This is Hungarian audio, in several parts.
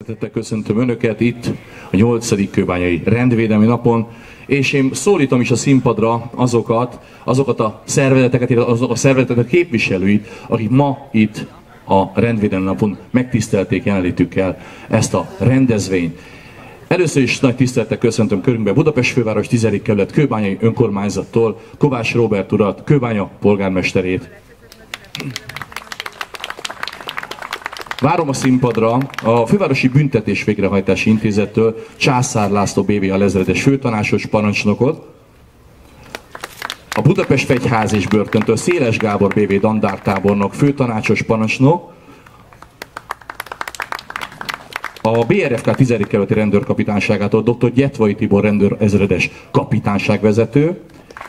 Szeretettel köszöntöm Önöket itt a 8. Kőbányai Rendvédelmi Napon, és én szólítom is a színpadra azokat a szervezeteket, azok a szervezetek képviselőit, akik ma itt a Rendvédelmi Napon megtisztelték jelenlétükkel ezt a rendezvényt. Először is nagy tisztelettel köszöntöm körünkbe Budapest főváros 10. kerület Kőbányai önkormányzattól Kovács Róbert urat, Kőbánya polgármesterét. Várom a színpadra a Fővárosi Büntetés Végrehajtási Intézettől Császár László BV alezredes főtanácsos parancsnokot, a Budapest Fegyház és Börtöntől Széles Gábor BV dandártábornok főtanácsos parancsnok, a BRFK 10. kerületi rendőrkapitányságától dr. Gyetvai Tibor rendőrezredes kapitányságvezető,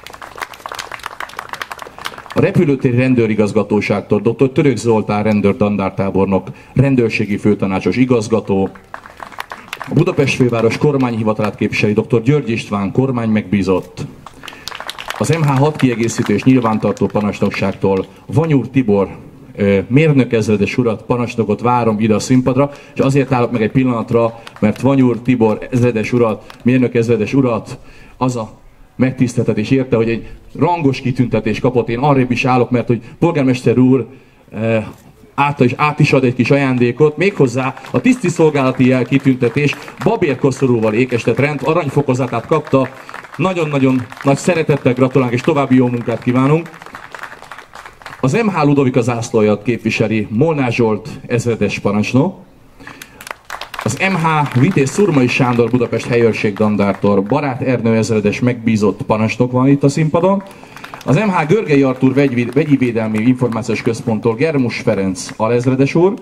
a repülőtéri rendőrigazgatóságtól dr. Török Zoltán rendőrdandártábornok rendőrségi főtanácsos igazgató, a Budapest főváros kormányhivatalát képviseli dr. György István kormány megbízott, az MH6 kiegészítő és nyilvántartó parancsnokságtól Vanyúr Tibor mérnök ezredes urat, parancsnokot várom ide a színpadra, és azért állok meg egy pillanatra, mert Vanyúr Tibor ezredes urat, mérnök ezredes urat az a megtiszteltetés érte, hogy egy rangos kitüntetés kapott. Én arrébb is állok, mert hogy polgármester úr át is ad egy kis ajándékot, méghozzá a tiszti szolgálati jel kitüntetés babérkoszorúval ékesített rend aranyfokozatát kapta. Nagyon-nagyon nagy szeretettel gratulálunk és további jó munkát kívánunk. Az MH Ludovika zászlóját képviseli Molnár Zsolt ezredes parancsnok. Az MH Vitéz Szurmai Sándor Budapest helyőrség dandártor Barát Ernő ezredes megbízott parancsnok van itt a színpadon. Az MH Görgei Artúr Vegyi Védelmi Információs Központtól Germus Ferenc alezredes úr.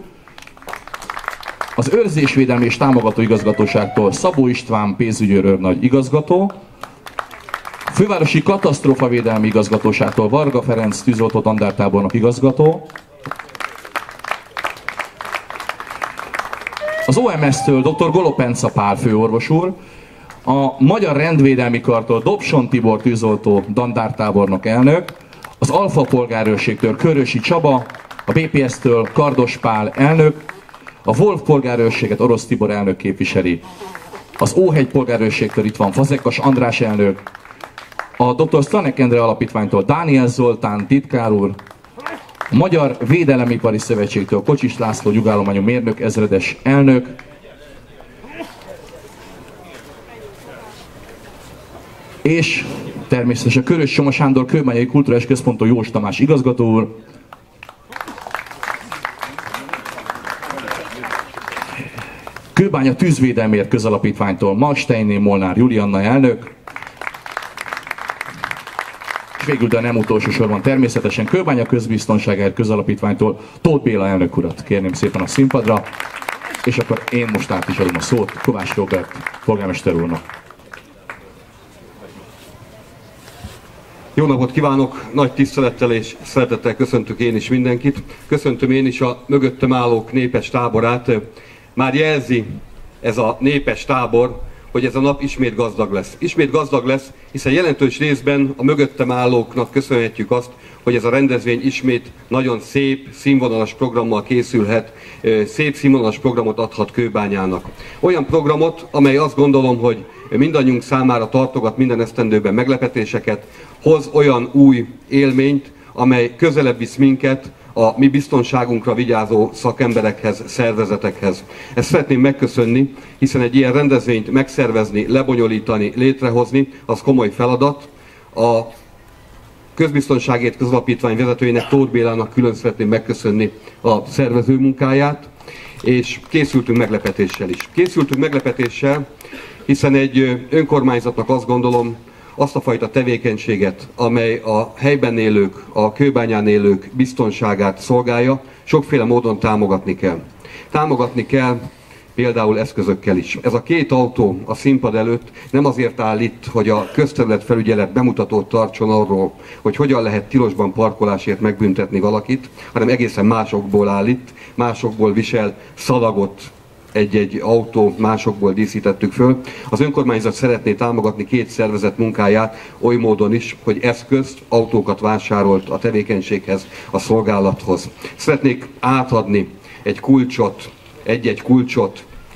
Az Őrzésvédelmi és Támogató Igazgatóságtól Szabó István pénzügyőrőrnagy igazgató. Fővárosi Katasztrófavédelmi Igazgatóságtól Varga Ferenc tűzoltó dandártábornok igazgató. Az OMS-től dr. Golopenca Pál főorvos úr, a Magyar Rendvédelmi Kartól Dobson Tibor tűzoltó dandártábornok elnök, az Alfa polgárőrségtől Körösi Csaba, a BPS-től Kardos Pál elnök, a Wolf polgárőrséget Orosz Tibor elnök képviseli, az Óhegy polgárőrségtől itt van Fazekas András elnök, a dr. Stanek Endre alapítványtól Dániel Zoltán titkár úr, a Magyar Védelemipari Szövetségtől Kocsis László nyugállományú mérnök ezredes elnök, és természetesen Körös Soma Sándor Kőbányai Kulturális Központtól Jós Tamás igazgató úr, Kőbánya Tűzvédelmért közalapítványtól Malsteinné Molnár Julianna elnök, és végül, de nem utolsó sorban természetesen Kőbánya Közbiztonságért közalapítványtól Tóth Béla elnök urat kérném szépen a színpadra, és akkor én most át is adom a szót Kovács Róbert polgármester úrnak. Jó napot kívánok! Nagy tisztelettel és szeretettel köszöntök én is mindenkit. Köszöntöm én is a mögöttem állók népes táborát. Már jelzi ez a népes tábor, hogy ez a nap ismét gazdag lesz. Ismét gazdag lesz, hiszen jelentős részben a mögöttem állóknak köszönhetjük azt, hogy ez a rendezvény ismét nagyon szép, színvonalas programmal készülhet, szép színvonalas programot adhat Kőbányának. Olyan programot, amely azt gondolom, hogy mindannyiunk számára tartogat minden esztendőben meglepetéseket, hoz olyan új élményt, amely közelebb visz minket a mi biztonságunkra vigyázó szakemberekhez, szervezetekhez. Ezt szeretném megköszönni, hiszen egy ilyen rendezvényt megszervezni, lebonyolítani, létrehozni, az komoly feladat. A Közbiztonságért Közalapítvány vezetőjének, Tóth Bélának külön szeretném megköszönni a szervező munkáját, és készültünk meglepetéssel is. Készültünk meglepetéssel, hiszen egy önkormányzatnak azt gondolom, azt a fajta tevékenységet, amely a helyben élők, a Kőbányán élők biztonságát szolgálja, sokféle módon támogatni kell. Támogatni kell például eszközökkel is. Ez a két autó a színpad előtt nem azért áll itt, hogy a közterületfelügyelet bemutatót tartson arról, hogy hogyan lehet tilosban parkolásért megbüntetni valakit, hanem egészen másokból áll itt, másokból visel szalagot, egy-egy autó, másokból díszítettük föl. Az önkormányzat szeretné támogatni két szervezet munkáját oly módon is, hogy eszközt, autókat vásárolt a tevékenységhez, a szolgálathoz. Szeretnék átadni egy kulcsot, egy-egy kulcsot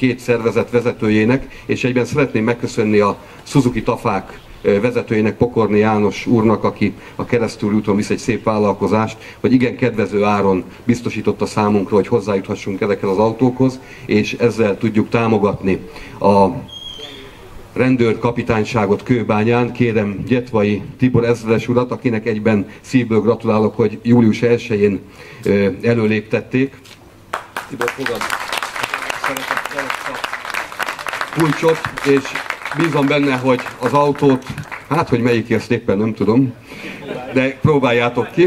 két szervezet vezetőjének, és egyben szeretném megköszönni a Suzuki Tafák vezetőjének, Pokorni János úrnak, aki a Keresztúri úton visz egy szép vállalkozást, hogy igen kedvező áron biztosította számunkra, hogy hozzájuthassunk ezekhez az autókhoz, és ezzel tudjuk támogatni a rendőrkapitányságot Kőbányán. Kérem Gyetvai Tibor ezredes urat, akinek egyben szívből gratulálok, hogy július 1-én előléptették. Tibor, fogad szeretettel a kulcsot, és bízom benne, hogy az autót, hát hogy melyikért éppen nem tudom, de próbáljátok ki.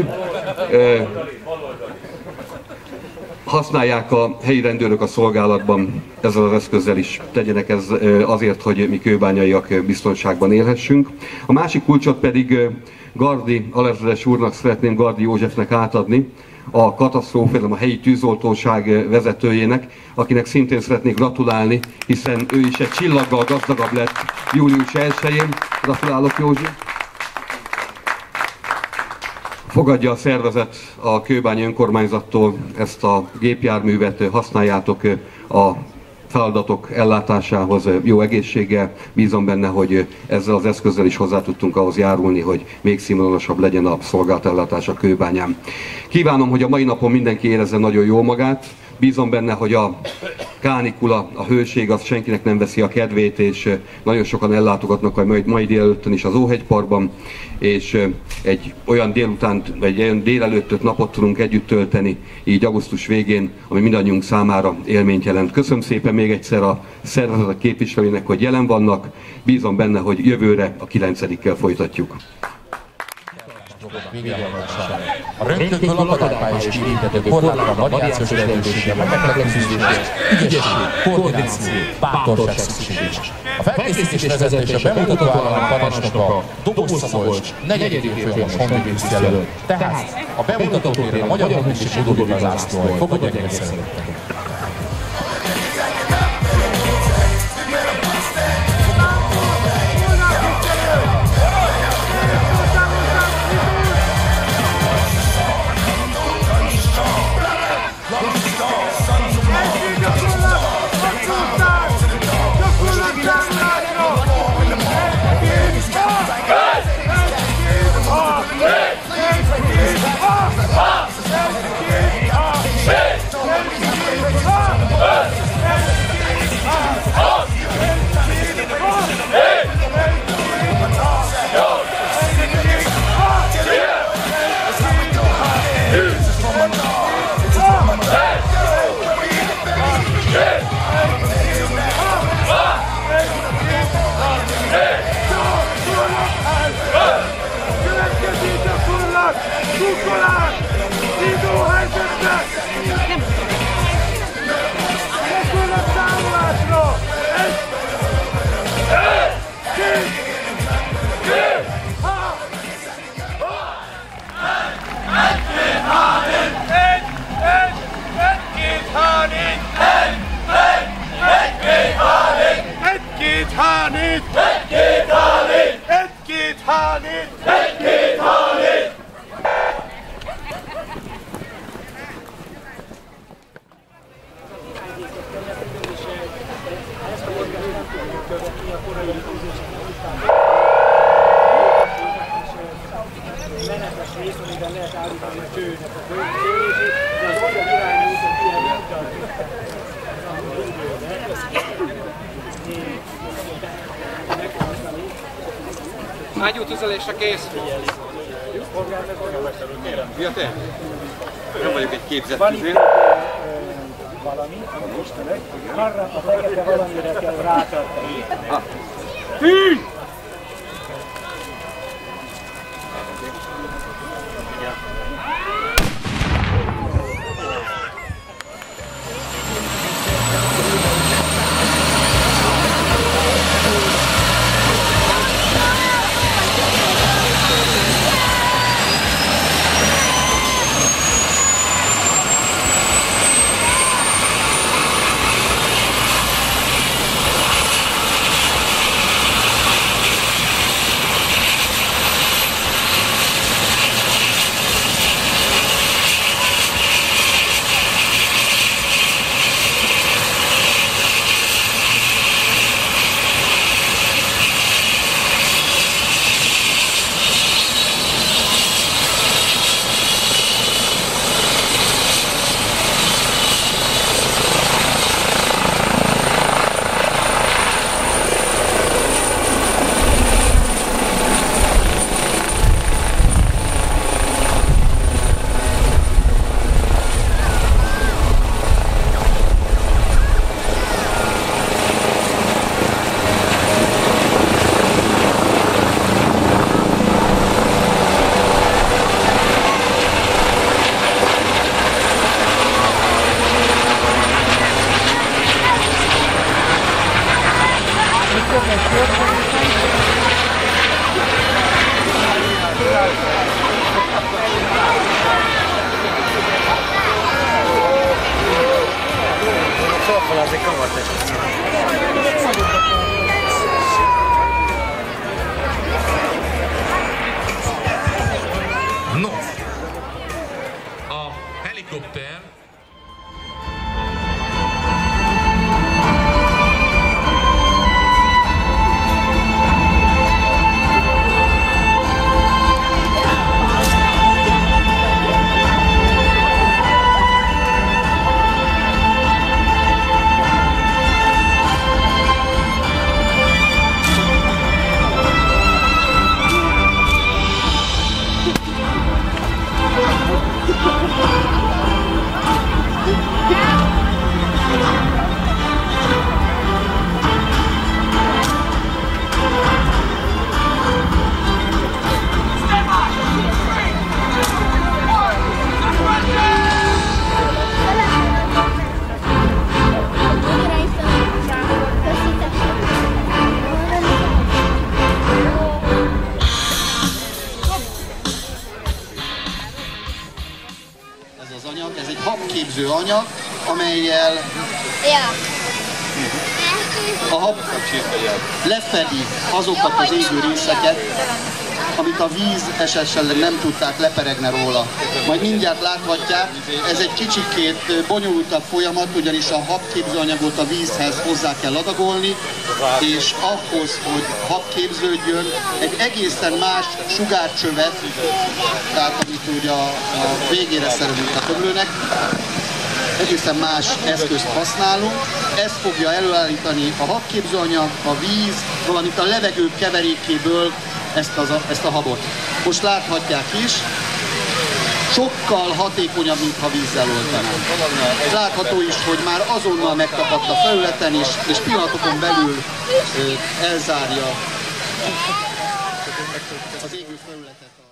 Használják a helyi rendőrök a szolgálatban ezzel az eszközzel is. Tegyenek ez azért, hogy mi kőbányaiak biztonságban élhessünk. A másik kulcsot pedig Gardi alezredes úrnak szeretném, Gardi Józsefnek átadni, a katasztrófélelem, a helyi tűzoltóság vezetőjének, akinek szintén szeretnék gratulálni, hiszen ő is egy csillaggal gazdagabb lett július 1-én. Gratulálok, Józsi! Fogadja a szervezet a Kőbányi önkormányzattól ezt a gépjárművet, használjátok a feladatok ellátásához jó egészséggel. Bízom benne, hogy ezzel az eszközzel is hozzá tudtunk ahhoz járulni, hogy még színvonalasabb legyen a szolgáltatás a Kőbányán. Kívánom, hogy a mai napon mindenki érezze nagyon jól magát. Bízom benne, hogy a kánikula, a hőség az senkinek nem veszi a kedvét, és nagyon sokan ellátogatnak majd mai délelőttön is az Óhegyparkban, és egy olyan délutánt, vagy olyan délelőttöt napot tudunk együtt tölteni, így augusztus végén, ami mindannyiunk számára élményt jelent. Köszönöm szépen még egyszer a szervezetek képviselőinek, hogy jelen vannak. Bízom benne, hogy jövőre a 9-kel folytatjuk. A röntgenből akadálymányos kiépíthető korlátra, variációs lehetősége, megfelelőzésre, ügyesség, koordináció, bátorság szükséges. A felkészítés vezetése bemutató állam parancsnoka, Dobos Szabolcs, 4. évfolyamos honvédészt jelölt. Tehát a bemutató téren a Magyar Honvédség Ludovika zászlói. Fogadják meg szeretettel. Ágyútüzelésre kész! Mi a te? Nem vagyok egy képzett tüzér. Valami, amit istenek, arra a fekete valamire kell rátartani. Fű! habképző anyag, amellyel a hab lefedi azokat az égő részeket, amit a víz esetleg nem tudták leperegni róla. Majd mindjárt láthatják, ez egy kicsikét bonyolultabb folyamat, ugyanis a habképzőanyagot a vízhez hozzá kell adagolni, és ahhoz, hogy habképződjön, egy egészen más sugárcsövet, tehát amit ugye a végére szerelünk a tömlőnek, egészen más eszközt használunk. Ez fogja előállítani a habképzőanyag, a víz, valamint a levegő keverékéből ezt a habot. Most láthatják is, sokkal hatékonyabb, mint ha vízzel oltanánk. Látható is, hogy már azonnal megtapadt a felületen, és pillanatokon belül elzárja az égő felületet.